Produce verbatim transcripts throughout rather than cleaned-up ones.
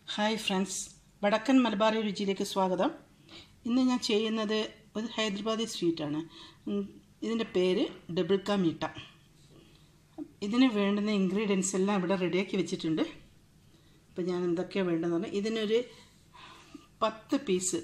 Hi friends, വടക്കൻ മലബാറി രുചിയിലേക്ക് സ്വാഗതം. ഇന്ന് ഞാൻ ചെയ്യുന്നത് ഒരു ഹൈദരാബാദി സ്വീറ്റാണ്. ഇതിൻ്റെ പേര് ഡബിൾ കാ മീട്ട. ഇതിന് വേണ്ടുന്ന ഇൻഗ്രീഡിയൻസ് എല്ലാം ഇവിടെ റെഡിയാക്കി വെച്ചിട്ടുണ്ട്. അപ്പോൾ ഞാൻ എന്തൊക്കെയാണ് വേണ്ടതെന്ന് പറഞ്ഞാൽ, ഇതിനൊരു പത്ത് പീസ്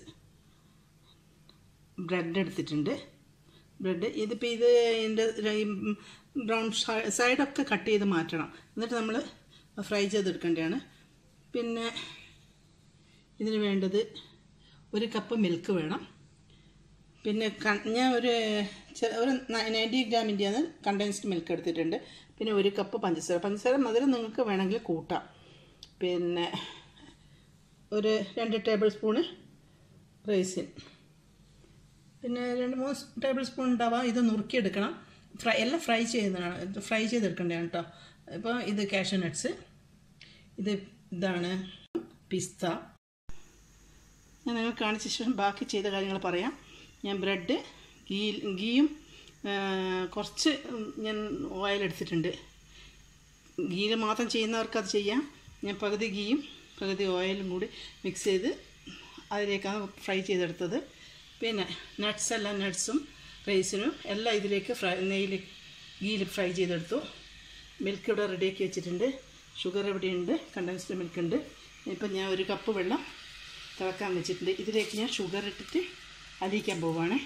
ബ്രെഡ് എടുത്തിട്ടുണ്ട്. ബ്രെഡ് ഇതിപ്പോൾ ഇത് ഇതിൻ്റെ ബ്രൗൺ സൈഡൊക്കെ കട്ട് ചെയ്ത് മാറ്റണം. എന്നിട്ട് നമ്മൾ ഫ്രൈ ചെയ്തെടുക്കേണ്ടതാണ്. പിന്നെ ഇതിന് വേണ്ടത് ഒരു കപ്പ് മിൽക്ക് വേണം. പിന്നെ ഞാൻ ഒരു ഒരു നയൻറ്റി ഗ്രാമിൻ്റെയാണ് കണ്ടൻസ്ഡ് മിൽക്ക് എടുത്തിട്ടുണ്ട്. പിന്നെ ഒരു കപ്പ് പഞ്ചസാര പഞ്ചസാര മധുരം നിങ്ങൾക്ക് വേണമെങ്കിൽ കൂട്ടാം. പിന്നെ ഒരു രണ്ട് ടേബിൾ സ്പൂണ് റൈസിൻ, പിന്നെ രണ്ട് മൂന്ന് ടേബിൾ സ്പൂൺ ഉണ്ടാവാം. ഇത് നുറുക്കിയെടുക്കണം. ഫ്രൈ എല്ലാം ഫ്രൈ ചെയ്യുന്നതാണ്, ഫ്രൈ ചെയ്തെടുക്കേണ്ടതാണ് കേട്ടോ. ഇപ്പോൾ ഇത് കാഷ്യൂ നട്ട്സ്, ഇത് ഇതാണ് പിസ്ത. ഞാൻ നിങ്ങൾ കാണിച്ച ശേഷം ബാക്കി ചെയ്ത കാര്യങ്ങൾ പറയാം. ഞാൻ ബ്രെഡ് ഗീ ഗീയും കുറച്ച് ഞാൻ ഓയിൽ എടുത്തിട്ടുണ്ട്. ഗീയിൽ മാത്രം ചെയ്യുന്നവർക്ക് അത് ചെയ്യാം. ഞാൻ പകുതി ഗീയും പകുതി ഓയിലും കൂടി മിക്സ് ചെയ്ത് അതിലേക്കാണ് ഫ്രൈ ചെയ്തെടുത്തത്. പിന്നെ നട്ട്സ് എല്ലാം നട്ട്സും റൈസിനും എല്ലാം ഇതിലേക്ക് ഫ്രൈ നെയ്യിൽ ഗീയിൽ ഫ്രൈ ചെയ്തെടുത്തു. മിൽക്ക് ഇവിടെ റെഡിയാക്കി വെച്ചിട്ടുണ്ട്. ഷുഗർ ഇവിടെയുണ്ട്, കണ്ടൻസ്ഡ് മിൽക്ക് ഉണ്ട്. ഇപ്പം ഞാൻ ഒരു കപ്പ് വെള്ളം തിളക്കാൻ വെച്ചിട്ടുണ്ട്. ഇതിലേക്ക് ഞാൻ ഷുഗർ ഇട്ടിട്ട് അലിയിക്കാൻ പോവുകയാണ്.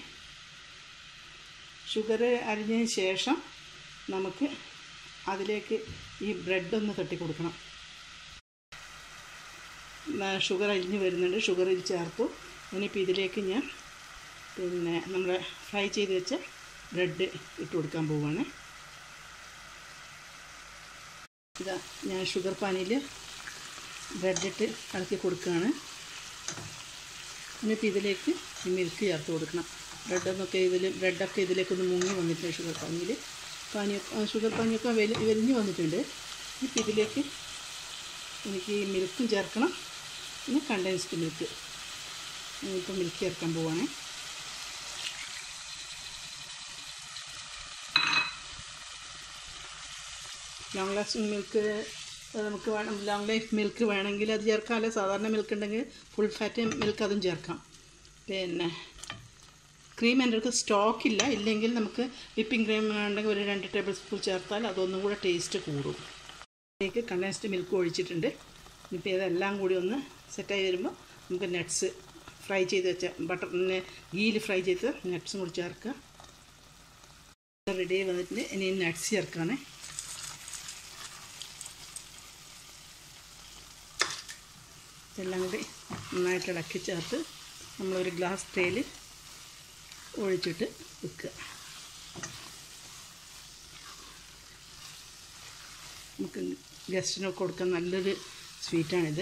ഷുഗർ അരിഞ്ഞതിന് ശേഷം നമുക്ക് അതിലേക്ക് ഈ ബ്രെഡൊന്ന് തട്ടി കൊടുക്കണം. ഷുഗർ അരിഞ്ഞ് വരുന്നുണ്ട്, ഷുഗറിൽ ചേർത്തു. ഇനിയിപ്പോൾ ഇതിലേക്ക് ഞാൻ പിന്നെ നമ്മൾ ഫ്രൈ ചെയ്ത് വെച്ച ബ്രെഡ് ഇട്ട് കൊടുക്കാൻ പോവുകയാണ്. ഇതാ ഞാൻ ഷുഗർ പാനിയിൽ ബ്രെഡിട്ട് ഇളക്കി കൊടുക്കുകയാണ്. ഇനിയിപ്പോൾ ഇതിലേക്ക് ഈ മിൽക്ക് ചേർത്ത് കൊടുക്കണം. ബ്രെഡൊന്നൊക്കെ ഇതിൽ ബ്രെഡൊക്കെ ഇതിലേക്കൊന്ന് മുങ്ങി വന്നിട്ടുണ്ട്. ഷുഗർ പാനിയിൽ പാനിയൊക്കെ ഷുഗർ പാനിയൊക്കെ വലി വലിഞ്ഞ് വന്നിട്ടുണ്ട്. ഇപ്പം ഇതിലേക്ക് എനിക്ക് ഈ മിൽക്കും ചേർക്കണം, പിന്നെ കണ്ടൻസ്ഡ് മിൽക്ക്. ഇപ്പം മിൽക്ക് ചേർക്കാൻ പോവുകയാണ്. ലോങ് ലാസ്റ്റിംഗ് മിൽക്ക് നമുക്ക് വേണം. ലോങ് ലൈഫ് മിൽക്ക് വേണമെങ്കിൽ അത് ചേർക്കാം, അല്ലെ സാധാരണ മിൽക്ക് ഉണ്ടെങ്കിൽ ഫുൾ ഫാറ്റ് മിൽക്ക് അതും ചേർക്കാം. പിന്നെ ക്രീം എൻ്റെ അടുത്ത് സ്റ്റോക്കില്ല, ഇല്ലെങ്കിൽ നമുക്ക് വിപ്പിംഗ് ക്രീം ഉണ്ടെങ്കിൽ ഒരു രണ്ട് ടേബിൾ സ്പൂൺ ചേർത്താൽ അതൊന്നും കൂടെ ടേസ്റ്റ് കൂടും. അതിലേക്ക് കണ്ടൻസ്ഡ് മിൽക്ക് ഒഴിച്ചിട്ടുണ്ട്. ഇപ്പോൾ ഇതെല്ലാം കൂടി ഒന്ന് സെറ്റായി വരുമ്പോൾ നമുക്ക് നട്ട്സ് ഫ്രൈ ചെയ്ത് വെച്ച ബട്ടറിന് ഗീയിൽ ഫ്രൈ ചെയ്ത് നട്ട്സും കൂടി ചേർക്കുക. റെഡി ആയി വന്നിട്ട് ഇനി നട്ട്സ് ചേർക്കാണ്. എല്ലാം കൂടി നന്നായിട്ട് ഇളക്കി ചേർത്ത് നമ്മളൊരു ഗ്ലാസ് ട്രേയിൽ ഒഴിച്ചിട്ട് വെക്കുക. നമുക്ക് ഗസ്റ്റിനൊക്കെ കൊടുക്കാൻ നല്ലൊരു സ്വീറ്റാണിത്.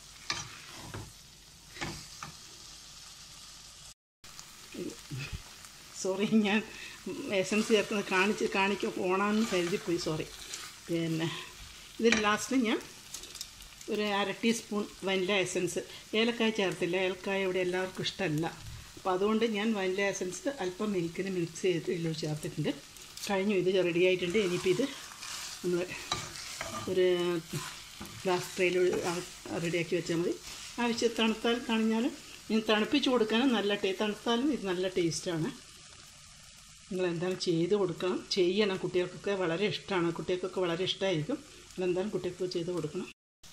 സോറി, ഞാൻ എസൻസ് ചേർക്കുന്നത് കാണിച്ച് കാണിക്ക ഓണാന്ന് കരുതിപ്പോയി, സോറി. പിന്നെ ഇതിൽ ലാസ്റ്റ് ഞാൻ ഒരു അര ടീസ്പൂൺ വനില എസൻസ്, ഏലക്കായ ചേർത്തില്ല, ഏലക്കായ ഇവിടെ എല്ലാവർക്കും ഇഷ്ടമല്ല. അപ്പോൾ അതുകൊണ്ട് ഞാൻ വനില എസൻസ് അല്പം മിൽക്കിന് മിക്സ് ചെയ്ത് ഇതിൽ ചേർത്തിട്ടുണ്ട്. കഴിഞ്ഞു, ഇത് റെഡി ആയിട്ടുണ്ട്. ഇനിയിപ്പോൾ ഇത് നമ്മൾ ഒരു ഗ്ലാസ് ട്രെയിൽ റെഡിയാക്കി വെച്ചാൽ മതി. ആവശ്യം തണുത്താൽ കഴിഞ്ഞാലും ഇനി തണുപ്പിച്ച് കൊടുക്കാനും നല്ല ടേ തണുത്താലും ഇത് നല്ല ടേസ്റ്റാണ്. നിങ്ങളെന്തായാലും ചെയ്ത് കൊടുക്കണം, ചെയ്യണം. കുട്ടികൾക്കൊക്കെ വളരെ ഇഷ്ടമാണ്, കുട്ടികൾക്കൊക്കെ വളരെ ഇഷ്ടമായിരിക്കും. അതെന്തായാലും കുട്ടികൾക്ക് ചെയ്ത് കൊടുക്കണം.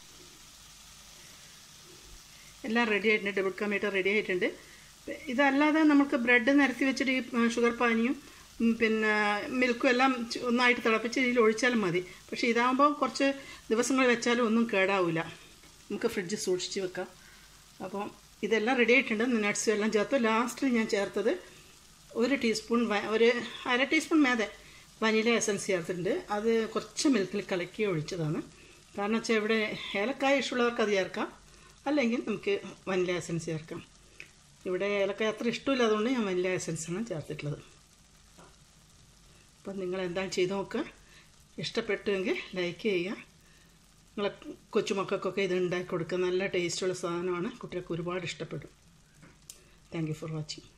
എല്ലാം റെഡി ആയിട്ടുണ്ട്. ഡബിൾ കാ മീട്ട റെഡി ആയിട്ടുണ്ട്. ഇതല്ലാതെ നമുക്ക് ബ്രെഡ് നിരത്തി വെച്ചിട്ട് ഈ ഷുഗർ പാനിയും പിന്നെ മിൽക്കും എല്ലാം ഒന്നായിട്ട് തിളപ്പിച്ച് ഇതിൽ ഒഴിച്ചാലും മതി. പക്ഷേ ഇതാകുമ്പോൾ കുറച്ച് ദിവസങ്ങൾ വെച്ചാലും ഒന്നും കേടാവില്ല, നമുക്ക് ഫ്രിഡ്ജിൽ സൂക്ഷിച്ച് വെക്കാം. അപ്പം ഇതെല്ലാം റെഡി ആയിട്ടുണ്ട്. നട്ട്സും എല്ലാം ചേർത്ത് ലാസ്റ്റ് ഞാൻ ചേർത്തത് ഒരു ടീസ്പൂൺ ഒരു അര ടീസ്പൂൺ മേതെ വനില എസൻസ് ചേർത്തിട്ടുണ്ട്. അത് കുറച്ച് മിൽക്കിൽ കലക്കി ഒഴിച്ചതാണ്. കാരണം വെച്ചാൽ ഇവിടെ ഏലക്കായ ഇഷ്ടമുള്ളവർക്ക് അത് ചേർക്കാം, അല്ലെങ്കിൽ നമുക്ക് വനില എസൻസ് ചേർക്കാം. ഇവിടെ ഏലക്കായ അത്ര ഇഷ്ടമില്ല, അതുകൊണ്ട് ഞാൻ വനില എസൻസാണ് ചേർത്തിട്ടുള്ളത്. അപ്പം നിങ്ങൾ എന്താണ് ചെയ്ത് നോക്കുക. ഇഷ്ടപ്പെട്ടുവെങ്കിൽ ലൈക്ക് ചെയ്യുക. നിങ്ങളെ കൊച്ചുമക്കൾക്കൊക്കെ ഇത് ഉണ്ടാക്കി കൊടുക്കുക. നല്ല ടേസ്റ്റുള്ള സാധനമാണ്, കുട്ടികൾക്ക് ഒരുപാട് ഇഷ്ടപ്പെടും. Thank you for watching.